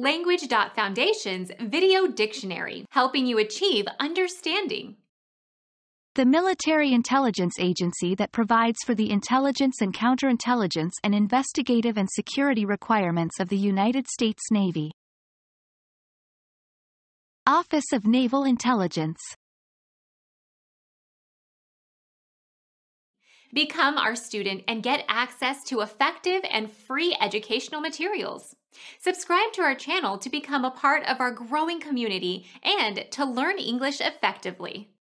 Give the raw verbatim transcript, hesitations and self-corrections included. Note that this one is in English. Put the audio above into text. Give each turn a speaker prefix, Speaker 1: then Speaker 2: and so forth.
Speaker 1: Language.Foundation's Video Dictionary, helping you achieve understanding.
Speaker 2: The military intelligence agency that provides for the intelligence and counterintelligence and investigative and security requirements of the United States Navy. Office of Naval Intelligence.
Speaker 1: Become our student and get access to effective and free educational materials. Subscribe to our channel to become a part of our growing community and to learn English effectively.